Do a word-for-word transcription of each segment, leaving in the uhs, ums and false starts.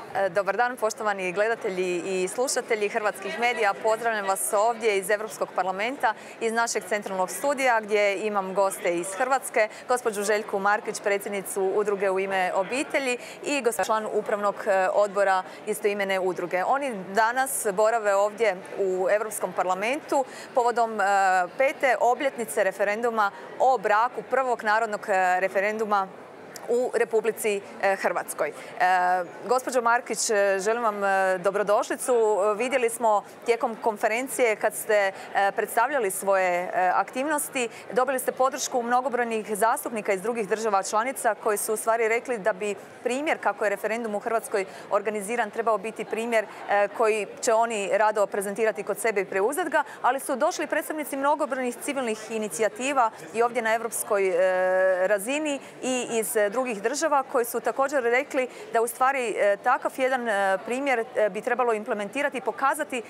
Dobar dan, poštovani gledatelji i slušatelji hrvatskih medija. Pozdravljam vas ovdje iz Europskog parlamenta, iz našeg centralnog studija gdje imam goste iz Hrvatske, gospođu Željku Markić, predsjednicu udruge U ime obitelji i gospodin član upravnog odbora istoimene udruge. Oni danas borave ovdje u Europskom parlamentu povodom pete obljetnice referenduma o braku, prvog narodnog referenduma u Republici Hrvatskoj. Gospođo Markić, želim vam dobrodošlicu. Vidjeli smo tijekom konferencije kad ste predstavljali svoje aktivnosti, dobili ste podršku mnogobrojnih zastupnika iz drugih država članica koji su u stvari rekli da bi primjer kako je referendum u Hrvatskoj organiziran trebao biti primjer koji će oni rado prezentirati kod sebe i preuzeti ga, ali su došli predstavnici mnogobrojnih civilnih inicijativa i ovdje na europskoj razini i iz drugih država koji su također rekli da u stvari takav jedan primjer bi trebalo implementirati i pokazati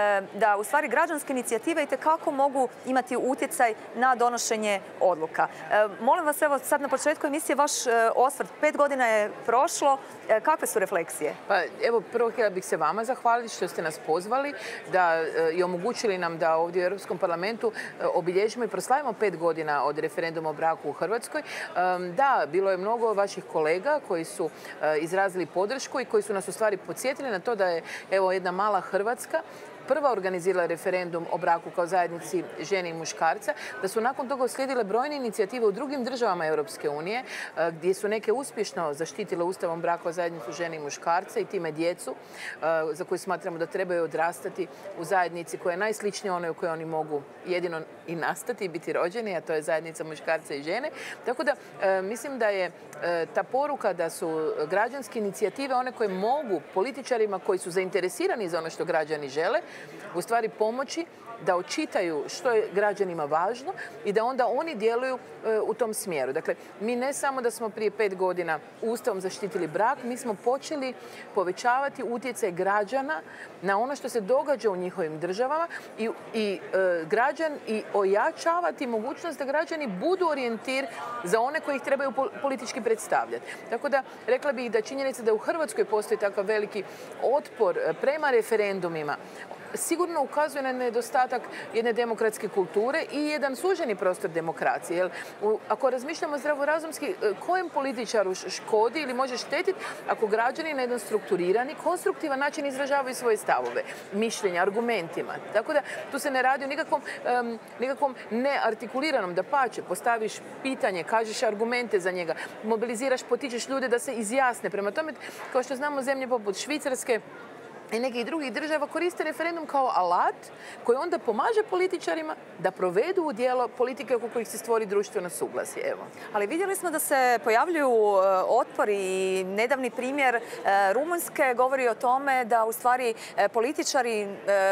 da u stvari građanske inicijative itekako mogu imati utjecaj na donošenje odluka. Molim vas, evo sad na početku emisije vaš osvrt. Pet godina je prošlo. Kakve su refleksije? Pa, evo, prvo htjela bih se vama zahvaliti što ste nas pozvali da, i omogućili nam da ovdje u Europskom parlamentu obilježimo i proslavimo pet godina od referenduma o braku u Hrvatskoj. Da, bilo je mnogo vaših kolega koji su izrazili podršku i koji su nas u stvari podsjetili na to da je evo jedna mala Hrvatska prva organizirala referendum o braku kao zajednici žene i muškarca, da su nakon toga uslijedile brojne inicijative u drugim državama Europske unije, gdje su neke uspješno zaštitile Ustavom brak kao zajednicu žene i muškarca i time djecu, za koju smatramo da trebaju odrastati u zajednici koja je najsličnija onoj u kojoj oni mogu jedino i nastati i biti rođeni, a to je zajednica muškarca i žene. Tako da mislim da je ta poruka da su građanske inicijative one koje mogu političarima koji su zainteresirani za ono što građani žele, u stvari pomoći da očitaju što je građanima važno i da onda oni djeluju u tom smjeru. Dakle, mi ne samo da smo prije pet godina Ustavom zaštitili brak, mi smo počeli povećavati utjecaj građana na ono što se događa u njihovim državama i, i e, građan i ojačavati mogućnost da građani budu orijentir za one koji ih trebaju politički predstavljati. Tako da, rekla bih da činjenica da u Hrvatskoj postoji takav veliki otpor prema referendumima sigurno ukazuje na nedostatak jedne demokratske kulture i jedan suženi prostor demokracije. Jer ako razmišljamo zdravorazumski, kojem političaru škodi ili može štetiti ako građani na jedan strukturirani, konstruktivan način izražavaju svoje stavove, mišljenja, argumentima. Tako da tu se ne radi o nikakvom, um, nikakvom neartikuliranom, da pače, postaviš pitanje, kažeš argumente za njega, mobiliziraš, potičeš ljude da se izjasne. Prema tome, kao što znamo, zemlje poput Švicarske i nekih drugih država koriste referendum kao alat koji onda pomaže političarima da provedu u djelo politike oko kojih se stvori društveno suglasje. Evo. Ali vidjeli smo da se pojavljuju otpori i nedavni primjer Rumunjske govori o tome da u stvari političari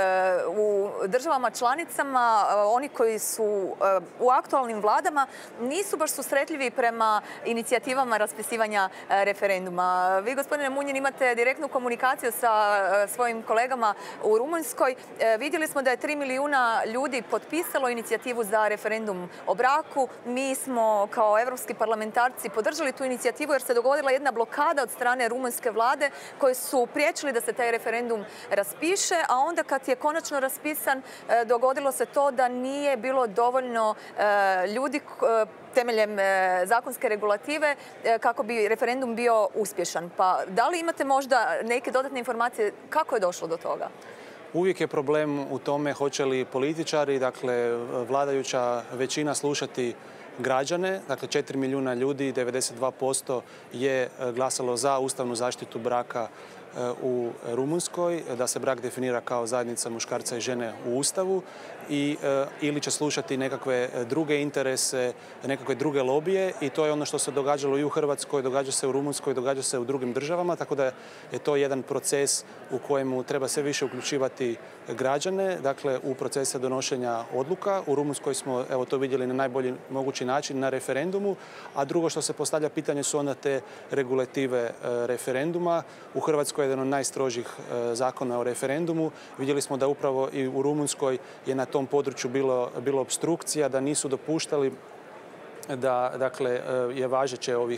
u državama članicama, oni koji su u aktualnim vladama, nisu baš susretljivi prema inicijativama raspisivanja referenduma. Vi, gospodine Munjin, imate direktnu komunikaciju sa svojim kolegama u Rumunjskoj. Vidjeli smo da je tri milijuna ljudi potpisalo inicijativu za referendum o braku. Mi smo kao evropski parlamentarci podržali tu inicijativu jer se dogodila jedna blokada od strane rumunjske vlade koji su priječili da se taj referendum raspiše, a onda kad je konačno raspisan dogodilo se to da nije bilo dovoljno ljudi temeljem zakonske regulative kako bi referendum bio uspješan. Pa da li imate možda neke dodatne informacije kako je došlo do toga? Uvijek je problem u tome hoće li političari, dakle vladajuća većina, slušati građane. Dakle, četiri milijuna ljudi, devedeset dva posto je glasalo za ustavnu zaštitu braka u Rumunjskoj, da se brak definira kao zajednica muškarca i žene u Ustavu i ili će slušati nekakve druge interese, nekakve druge lobije i to je ono što se događalo i u Hrvatskoj, događa se u Rumunjskoj, događa se u drugim državama, tako da je to jedan proces u kojemu treba sve više uključivati građane, dakle u procese donošenja odluka. U Rumunjskoj smo evo to vidjeli na najbolji mogući način na referendumu, a drugo što se postavlja pitanje su onda te regulative referenduma. U Hrvatskoj je jedan od najstrožih zakona o referendumu. Vidjeli smo da upravo i u Rumunjskoj je na tom području bilo, bilo opstrukcija, da nisu dopuštali da dakle, je važeće ovih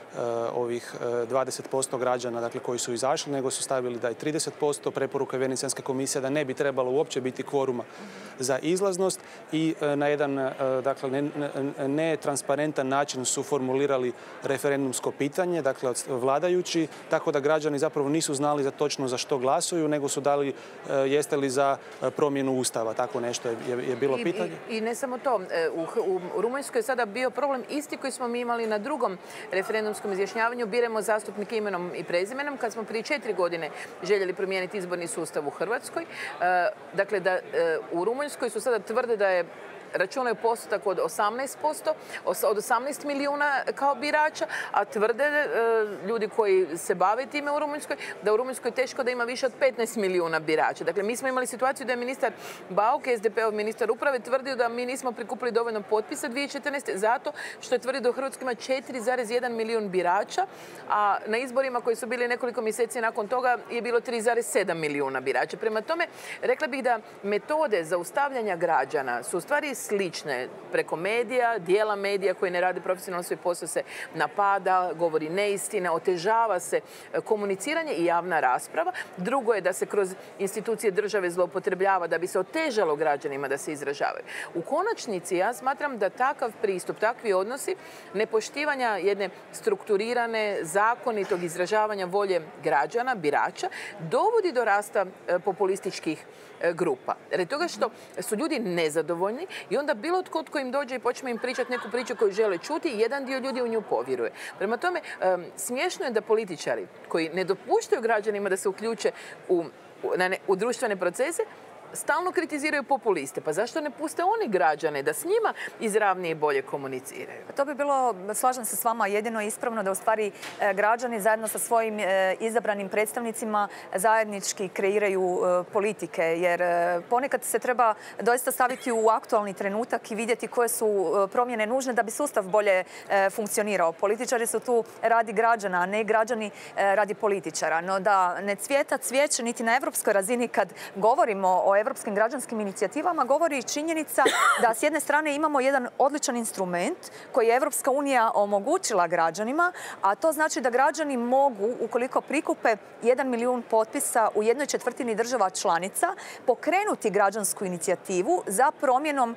ovih dvadeset posto građana dakle, koji su izašli, nego su stavili da je trideset posto. Preporuka Venecijanske komisije da ne bi trebalo uopće biti kvoruma za izlaznost i na jedan dakle, netransparentan ne način su formulirali referendumsko pitanje, dakle od vladajući, tako da građani zapravo nisu znali za točno za što glasuju, nego su dali jeste li za promjenu Ustava. Tako nešto je, je bilo I, pitanje. I, I ne samo to. U, u Rumunjskoj je sada bio problem isti koji smo mi imali na drugom referendumskom izjašnjavanju. Biramo zastupnike imenom i prezimenom kad smo prije četiri godine željeli promijeniti izborni sustav u Hrvatskoj. Dakle, da u Rumunjskoj su sada tvrde da je računaju postotak od osamnaest posto, od osamnaest milijuna kao birača, a tvrde e, ljudi koji se bave time u Rumunjskoj, da u Rumunjskoj teško da ima više od petnaest milijuna birača. Dakle, mi smo imali situaciju da je ministar Bauk, S D P-ov ministar uprave, tvrdio da mi nismo prikupili dovoljno potpisa dvije tisuće četrnaeste. zato što je tvrdio da u Hrvatskoj ima četiri zarez jedan milijun birača, a na izborima koji su bili nekoliko mjeseci nakon toga je bilo tri zarez sedam milijuna birača. Prema tome, rekla bih da metode zaustavljanja građana su u stvari slične. Preko medija, dijela medija koji ne rade profesionalno svoj posao se napada, govori neistine, otežava se komuniciranje i javna rasprava. Drugo je da se kroz institucije države zloupotrebljava da bi se otežalo građanima da se izražavaju. U konačnici ja smatram da takav pristup, takvi odnosi, nepoštivanja jedne strukturirane, zakonitog izražavanja volje građana, birača, dovodi do rasta populističkih grupa. Radi toga što su ljudi nezadovoljni i onda bilo tko tko im dođe i počne im pričati neku priču koju žele čuti, jedan dio ljudi u nju povjeruje. Prema tome, smiješno je da političari koji ne dopuštaju građanima da se uključe u, u, na ne, u društvene procese, stalno kritiziraju populiste. Pa zašto ne puste oni građane da s njima izravnije i bolje komuniciraju? To bi bilo, slažem se s vama, jedino ispravno da u stvari građani zajedno sa svojim izabranim predstavnicima zajednički kreiraju politike. Jer ponekad se treba doista staviti u aktualni trenutak i vidjeti koje su promjene nužne da bi sustav bolje funkcionirao. Političari su tu radi građana, a ne građani radi političara. No da ne cvijeta cvijeće niti na evropskoj razini kad govorimo o evropskim građanskim inicijativama, govori i činjenica da s jedne strane imamo jedan odličan instrument koji je Evropska unija omogućila građanima, a to znači da građani mogu, ukoliko prikupe jedan milijun potpisa u jednoj četvrtini država članica, pokrenuti građansku inicijativu za promjenom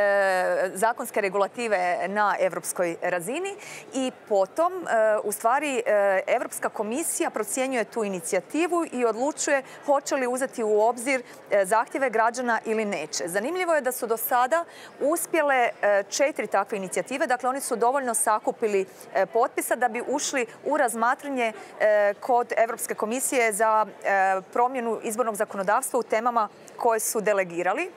e, zakonske regulative na evropskoj razini i potom e, u stvari e, Evropska komisija procjenjuje tu inicijativu i odlučuje hoće li uzeti u obzir e, zahtjeve građana ili neće. Zanimljivo je da su do sada uspjele četiri takve inicijative. Dakle, oni su dovoljno sakupili potpisa da bi ušli u razmatranje kod Evropske komisije za promjenu izbornog zakonodavstva u temama koje su delegirali.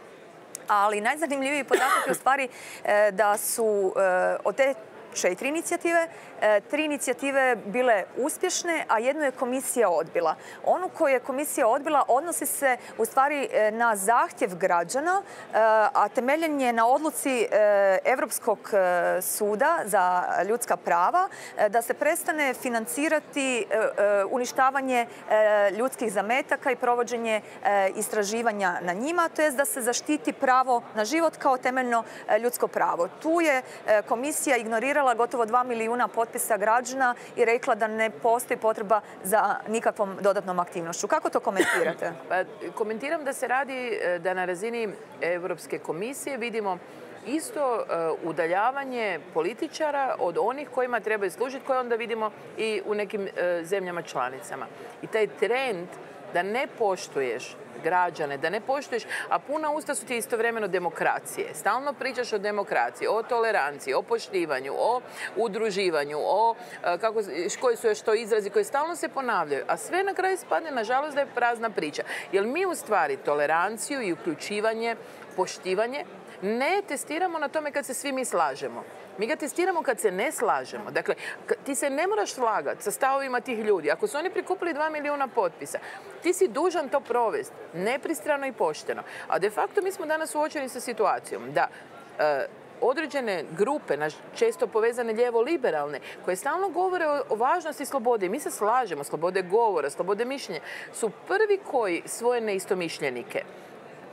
Ali najzanimljiviji podatak je u stvari da su od te četiri inicijative, tri inicijative bile uspješne, a jednu je komisija odbila. Onu koju je komisija odbila odnosi se u stvari na zahtjev građana, a temeljen je na odluci Europskog suda za ljudska prava da se prestane financirati uništavanje ljudskih zametaka i provođenje istraživanja na njima, to jest da se zaštiti pravo na život kao temeljno ljudsko pravo. Tu je komisija ignorirala gotovo dva milijuna potpisa građana i rekla da ne postoji potreba za nikakvom dodatnom aktivnošću. Kako to komentirate? Pa, komentiram da se radi da na razini Europske komisije vidimo isto uh, udaljavanje političara od onih kojima trebaju služiti, koje onda vidimo i u nekim uh, zemljama članicama. I taj trend da ne poštuješ građane, da ne poštuješ, a puna usta su ti istovremeno demokracije. Stalno pričaš o demokraciji, o toleranciji, o poštivanju, o udruživanju, o kako, koji su još to izrazi koji stalno se ponavljaju, a sve na kraju spadne, nažalost, da je prazna priča. Jer mi u stvari toleranciju i uključivanje, poštivanje ne testiramo na tome kad se svi mi slažemo. Mi ga testiramo kad se ne slažemo. Dakle, ti se ne moraš slagati sa stavovima tih ljudi. Ako su oni prikupili dva milijuna potpisa, ti si dužan to provesti, nepristrano i pošteno. A de facto mi smo danas suočeni sa situacijom da e, određene grupe, često povezane lijevo-liberalne, koje stalno govore o važnosti slobode. Mi se slažemo, slobode govora, slobode mišljenja, su prvi koji svoje neistomišljenike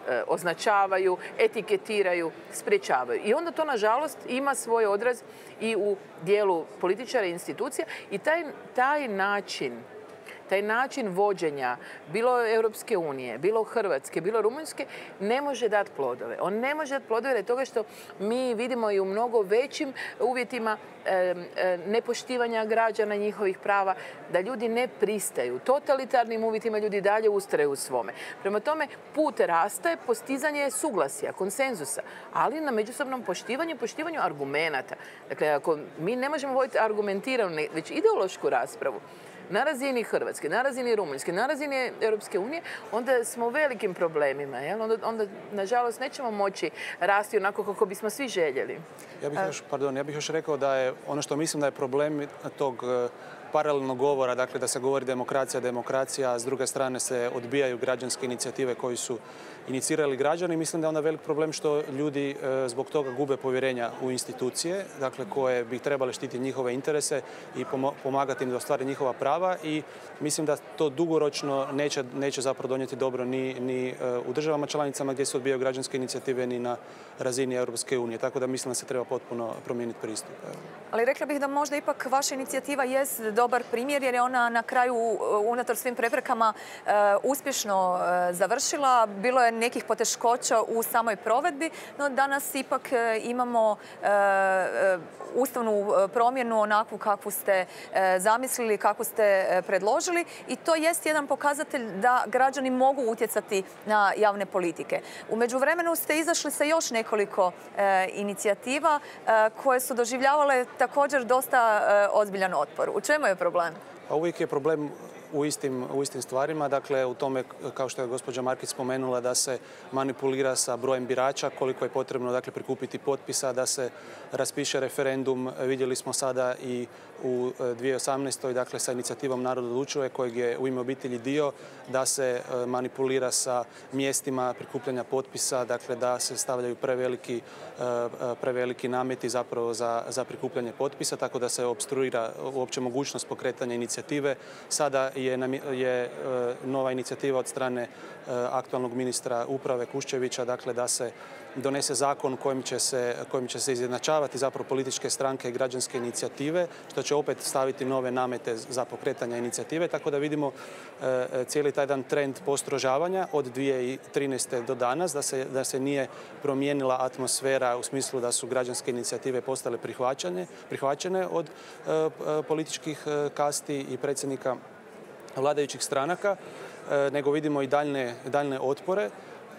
označavaju, etiketiraju, sprječavaju. I onda to, nažalost, ima svoj odraz i u dijelu političara i institucija i taj, taj način Taj način vođenja, bilo Europske unije, bilo Hrvatske, bilo Rumunjske, ne može dati plodove. On ne može dati plodove jer toga što mi vidimo i u mnogo većim uvjetima e, e, nepoštivanja građana, njihovih prava, da ljudi ne pristaju. Totalitarnim uvjetima ljudi dalje ustraju u svome. Prema tome, put rasta je postizanje suglasja, konsenzusa, ali na međusobnom poštivanju, poštivanju argumenata. Dakle, ako mi ne možemo voditi argumentiranu, već ideološku raspravu, na razini Hrvatske, na razini Rumunjske, na razini Europske unije, onda smo u velikim problemima. Jel? Onda, onda, nažalost, nećemo moći rasti onako kako bismo svi željeli. Ja bih još, pardon, ja bih još rekao da je ono što mislim da je problem tog paralelnog govora, dakle da se govori demokracija, demokracija, a s druge strane se odbijaju građanske inicijative koji su inicirali građani. Mislim da je onda velik problem što ljudi zbog toga gube povjerenja u institucije, dakle koje bi trebale štititi njihove interese i pomagati im da ostvare njihova prava i mislim da to dugoročno neće, neće zapravo donijeti dobro ni, ni u državama članicama gdje se odbijaju građanske inicijative ni na razini Europske unije. Tako da mislim da se treba potpuno promijeniti pristup. Ali rekla bih da možda ipak vaša inicijativa jest dobar primjer jer je ona na kraju unator svim preprekama e, uspješno e, završila. Bilo je nekih poteškoća u samoj provedbi, no danas ipak e, imamo e, e, ustavnu promjenu onakvu kakvu ste e, zamislili, kakvu ste e, predložili i to jest jedan pokazatelj da građani mogu utjecati na javne politike. U međuvremenu ste izašli sa još nekoliko e, inicijativa e, koje su doživljavale također dosta e, ozbiljan otpor. U čemu je problem? Pa uvijek je problem u istim, u istim stvarima. Dakle, u tome, kao što je gospođa Markić spomenula, da se manipulira sa brojem birača, koliko je potrebno dakle, prikupiti potpisa, da se raspiše referendum. Vidjeli smo sada i u dvije tisuće osamnaestoj. dakle, sa inicijativom Narod odlučuje, kojeg je U ime obitelji dio, da se manipulira sa mjestima prikupljanja potpisa, dakle, da se stavljaju preveliki, preveliki nameti zapravo za, za prikupljanje potpisa, tako da se opstruira uopće mogućnost pokretanja inicijative. Sada je, je nova inicijativa od strane aktualnog ministra uprave Kuščevića, dakle, da se donese zakon kojim će se, kojim će se izjednačavati zapravo političke stranke i građanske inicijative, što će opet staviti nove namete za pokretanje inicijative, tako da vidimo e, cijeli taj dan trend postrožavanja od dvije tisuće trinaeste. do danas, da se, da se nije promijenila atmosfera u smislu da su građanske inicijative postale prihvaćene, prihvaćene od e, političkih kasti i predsjednika vladajućih stranaka, e, nego vidimo i daljne, daljne otpore.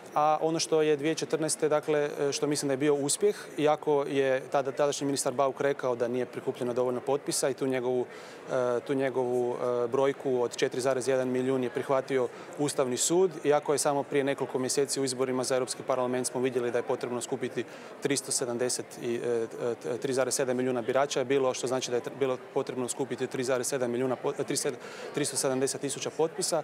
A ono što je dvije tisuće četrnaeste. dakle, što mislim da je bio uspjeh, iako je tada, tadašnji ministar Bauk rekao da nije prikupljeno dovoljno potpisa i tu njegovu, tu njegovu brojku od četiri zarez jedan milijun je prihvatio Ustavni sud, iako je samo prije nekoliko mjeseci u izborima za Europski parlament smo vidjeli da je potrebno skupiti tristo sedamdeset tri zarez sedam milijuna birača je bilo, što znači da je bilo potrebno skupiti tri zarez sedam milijuna, tristo sedamdeset tisuća potpisa.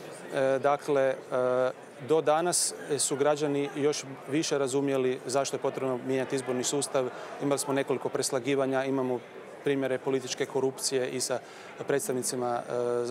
Dakle, do danas su građani još više razumjeli zašto je potrebno mijenjati izborni sustav. Imali smo nekoliko preslagivanja, imamo primjere političke korupcije i sa predstavnicima,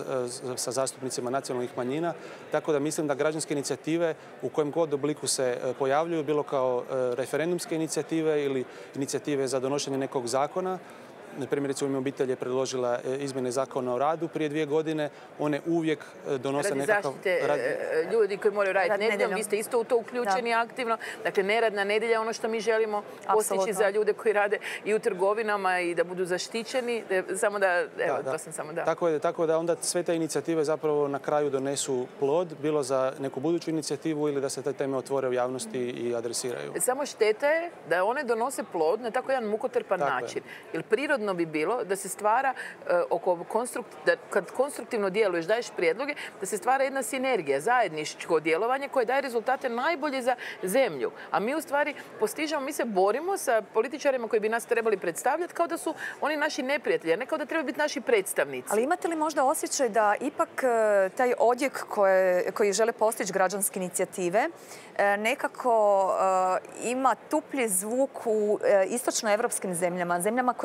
sa zastupnicima nacionalnih manjina. Tako da mislim da građanske inicijative u kojem god obliku se pojavljuju, bilo kao referendumske inicijative ili inicijative za donošenje nekog zakona, primjerice U ime obitelji je predložila izmjene zakona o radu prije dvije godine. One uvijek donose radi nekakav... zaštite rad... ljudi koji moraju raditi Rad nedjeljom. Vi ste isto u to uključeni da. aktivno. Dakle, neradna nedjelja je ono što mi želimo postići Absolutno. za ljude koji rade i u trgovinama i da budu zaštićeni. Samo da, evo, da, da. to sam samo da. Tako je, tako da onda sve te inicijative zapravo na kraju donesu plod, bilo za neku buduću inicijativu ili da se te teme otvore u javnosti i adresiraju. Samo šteta je da one donose plod na tako jedan mukotrpan tako način. Je. Jer prirodno bi bilo da se stvara uh, oko konstrukt, da kad konstruktivno djeluješ, daješ prijedloge, da se stvara jedna sinergija, zajedničko djelovanje koje daje rezultate najbolje za zemlju. A mi u stvari postižemo, mi se borimo sa političarima koji bi nas trebali predstavljati kao da su oni naši neprijatelji, a ne kao da trebaju biti naši predstavnici. Ali imate li možda osjećaj da ipak uh, taj odjek koje, koji žele postići građanske inicijative uh, nekako uh, ima tuplji zvuk u uh, istočnoevropskim zemljama, zemljama koje vuku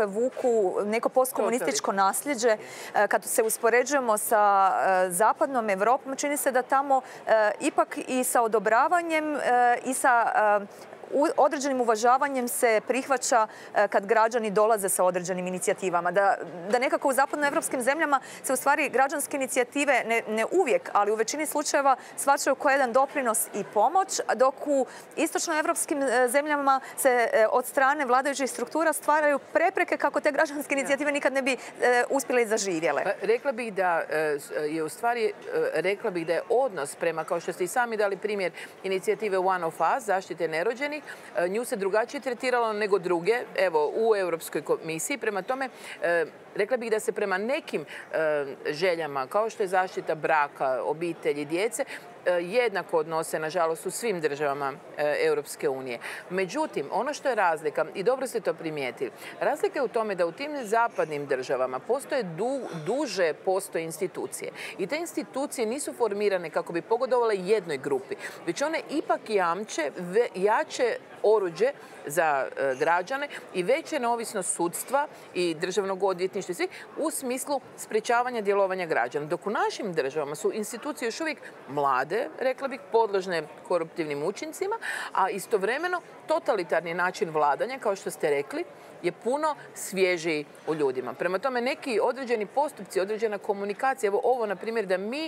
neku, neko postkomunističko nasljeđe. Kad se uspoređujemo sa zapadnom Europom, čini se da tamo ipak i sa odobravanjem i sa određenim uvažavanjem se prihvaća kad građani dolaze sa određenim inicijativama. Da, da nekako u zapadnoevropskim zemljama se u stvari građanske inicijative ne, ne uvijek, ali u većini slučajeva shvaćaju kao jedan doprinos i pomoć, dok u istočnoevropskim zemljama se od strane vladajućih struktura stvaraju prepreke kako te građanske inicijative nikad ne bi uspjele i zaživjele. Rekla bih da je u stvari, rekla bih da je odnos prema, kao što ste i sami dali primjer inicijative One of Us, zaštite nerođenih, nju se drugačije tretiralo nego druge, evo, u Europskoj komisiji. Prema tome, rekla bih da se prema nekim željama, kao što je zaštita braka, obitelji, djece, jednako odnose, nažalost, u svim državama Europske unije. Međutim, ono što je razlika, i dobro ste to primijetili, razlika je u tome da u tim zapadnim državama postoje du, duže postoje institucije. I te institucije nisu formirane kako bi pogodovale jednoj grupi, već one ipak jamče jače oruđe za e, građane i veće neovisnost sudstva i državnog odvjetništva i svih u smislu sprječavanja djelovanja građana. Dok u našim državama su institucije još uvijek mlade, rekla bih, podložne koruptivnim učincima, a istovremeno totalitarni način vladanja, kao što ste rekli, je puno svježiji u ljudima. Prema tome, neki određeni postupci, određena komunikacija, evo ovo, na primjer, da mi,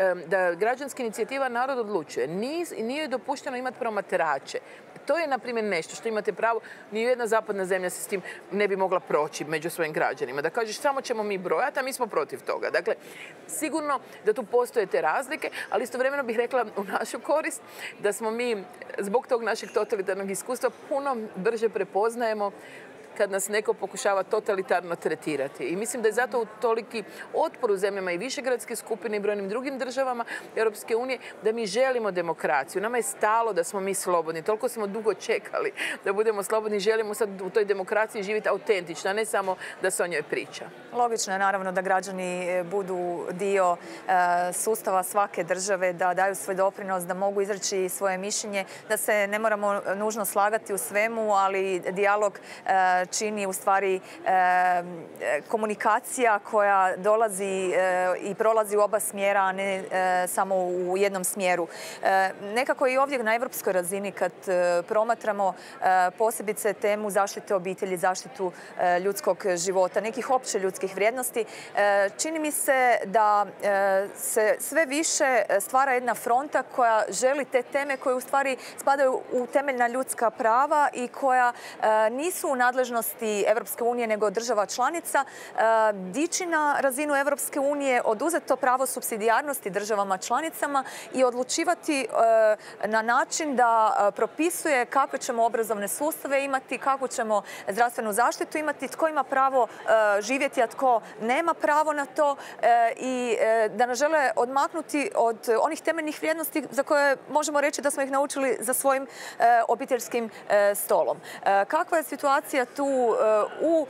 da građanska inicijativa Narod odlučuje, nije dopušteno imati promatrače. To je, na primjer, nešto što imate pravo, nijedna zapadna zemlja se s tim ne bi mogla proći među svojim građanima. Da kažeš, samo ćemo mi brojati, a mi smo protiv toga. Dakle, sigurno da tu postoje te razlike, ali istovremeno bih rekla u našu korist da smo mi, zbog tog našeg totalitarnog iskustva, puno brže prepoznajemo kad nas neko pokušava totalitarno tretirati. I mislim da je zato u toliki otpor u zemljama i višegradske skupine i brojnim drugim državama Europske unije da mi želimo demokraciju. Nama je stalo da smo mi slobodni. Toliko smo dugo čekali da budemo slobodni. Želimo sad u toj demokraciji živjeti autentično, a ne samo da se o njoj priča. Logično je naravno da građani budu dio sustava svake države, da daju svoj doprinos, da mogu izreći svoje mišljenje, da se ne moramo nužno slagati u svemu, ali dijalog čini u stvari komunikacija koja dolazi i prolazi u oba smjera, a ne samo u jednom smjeru. Nekako i ovdje na evropskoj razini kad promatramo posebice temu zaštite obitelji, zaštitu ljudskog života, nekih opće ljudskih vrijednosti, čini mi se da se sve više stvara jedna fronta koja želi te teme koje u stvari spadaju u temeljna ljudska prava i koja nisu u nadležnosti Evropske unije nego država članica, dići na razinu Evropske unije, oduzeti to pravo supsidijarnosti državama članicama i odlučivati na način da propisuje kakve ćemo obrazovne sustave imati, kakvu ćemo zdravstvenu zaštitu imati, tko ima pravo živjeti, a tko nema pravo na to i da nas žele odmaknuti od onih temeljnih vrijednosti za koje možemo reći da smo ih naučili za svojim obiteljskim stolom. Kakva je situacija tu u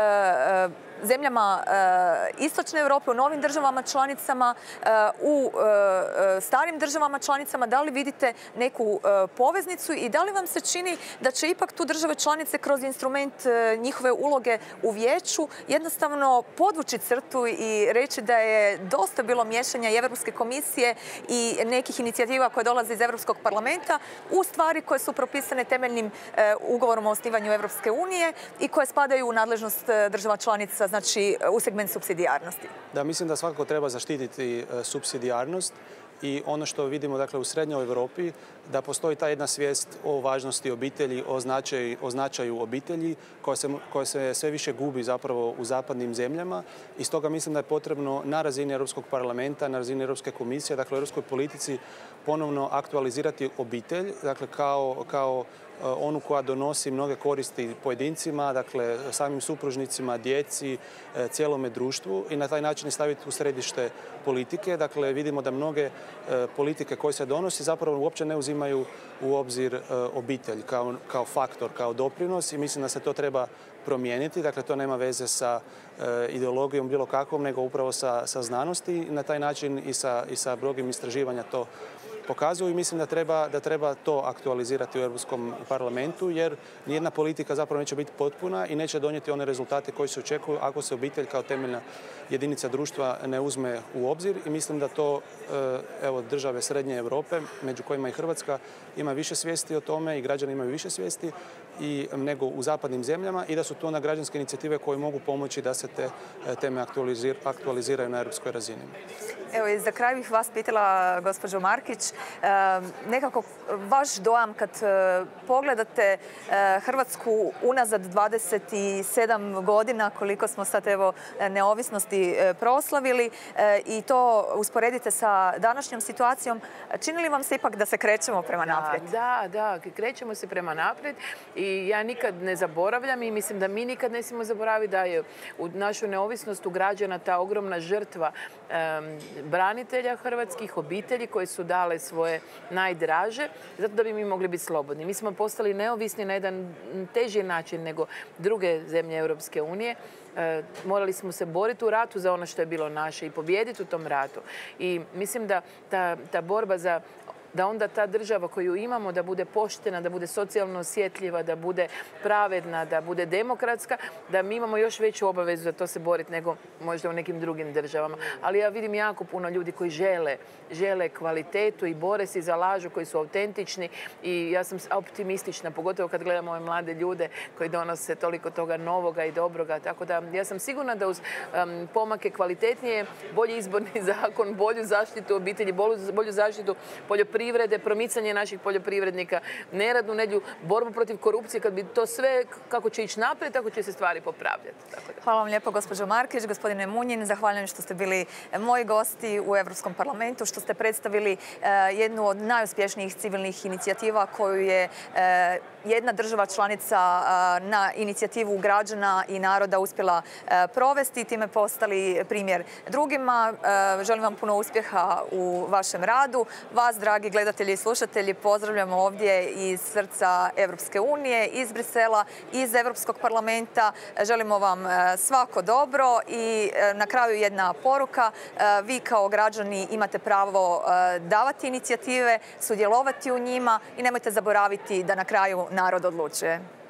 zemljama istočne Europe, u novim državama članicama, u starim državama članicama? Da li vidite neku poveznicu i da li vam se čini da će ipak tu države članice kroz instrument njihove uloge u vijeću jednostavno podvući crtu i reći da je dosta bilo miješanja i Europske komisije i nekih inicijativa koje dolaze iz Europskog parlamenta u stvari koje su propisane temeljnim ugovorom o osnivanju Europske unije i koje spadaju u nadležnost država članica, znači u segment supsidijarnosti? Da, mislim da svakako treba zaštititi supsidijarnost i ono što vidimo, dakle, u srednjoj Europi, da postoji ta jedna svijest o važnosti obitelji, o značaju, o značaju obitelji koja se, koja se sve više gubi zapravo u zapadnim zemljama i stoga mislim da je potrebno na razini Europskog parlamenta, na razini Europske komisije, dakle u europskoj politici ponovno aktualizirati obitelj, dakle kao, kao onu koja donosi mnoge koristi pojedincima, dakle samim supružnicima, djeci, cijelome društvu i na taj način staviti u središte politike. Dakle, vidimo da mnoge politike koje se donosi zapravo uopće ne uzimaju u obzir obitelj kao, kao faktor, kao doprinos i mislim da se to treba promijeniti. Dakle, to nema veze sa ideologijom bilo kakvom, nego upravo sa, sa znanosti i na taj način i sa, i sa brogim istraživanja to pokazuju i mislim da treba, da treba to aktualizirati u Europskom parlamentu jer nijedna politika zapravo neće biti potpuna i neće donijeti one rezultate koji se očekuju ako se obitelj kao temeljna jedinica društva ne uzme u obzir i mislim da to evo, države Srednje Europe, među kojima i Hrvatska, ima više svijesti o tome i građani imaju više svijesti i nego u zapadnim zemljama i da su to onda građanske inicijative koje mogu pomoći da se te teme aktualiziraju na europskoj razini. Evo i za kraj bih vas pitala, gospođo Markić, nekako vaš dojam kad pogledate Hrvatsku unazad dvadeset sedam godina, koliko smo sad evo neovisnosti proslavili i to usporedite sa današnjom situacijom, čini li vam se ipak da se krećemo prema naprijed? Da, da, krećemo se prema naprijed i ja nikad ne zaboravljam i mislim da mi nikad ne smijemo zaboraviti da je u našu neovisnost ugrađena ta ogromna žrtva branitelja hrvatskih, obitelji koji su dale svoje najdraže, zato da bi mi mogli biti slobodni. Mi smo postali neovisni na jedan teži način nego druge zemlje Europske unije. Morali smo se boriti u ratu za ono što je bilo naše i pobijediti u tom ratu. I mislim da ta, ta borba za da onda ta država koju imamo da bude poštena, da bude socijalno osjetljiva, da bude pravedna, da bude demokratska, da mi imamo još veću obavezu za to se boriti nego možda u nekim drugim državama. Ali ja vidim jako puno ljudi koji žele, žele kvalitetu i bore se i zalažu, koji su autentični i ja sam optimistična, pogotovo kad gledam ove mlade ljude koji donose toliko toga novoga i dobroga. Tako da ja sam sigurna da uz um, pomake kvalitetnije, bolji izborni zakon, bolju zaštitu obitelji, bolju, bolju zaštitu poljoprivrede, privrede, promicanje naših poljoprivrednika, neradnu nedjelju, borbu protiv korupcije, kad bi to sve kako će ići naprijed, tako će se stvari popravljati. Hvala vam lijepo, gospođo Markić, gospodine Munjin. Zahvaljujem što ste bili moji gosti u Europskom parlamentu, što ste predstavili jednu od najuspješnijih civilnih inicijativa koju je jedna država članica na inicijativu građana i naroda uspjela provesti i time postali primjer drugima. Želim vam puno uspjeha u vašem radu. Vas, dragi gledatelji i slušatelji, pozdravljamo ovdje iz srca Europske unije, iz Brisela, iz Europskog parlamenta. Želimo vam svako dobro i na kraju jedna poruka. Vi kao građani imate pravo davati inicijative, sudjelovati u njima i nemojte zaboraviti da na kraju narod odlučuje.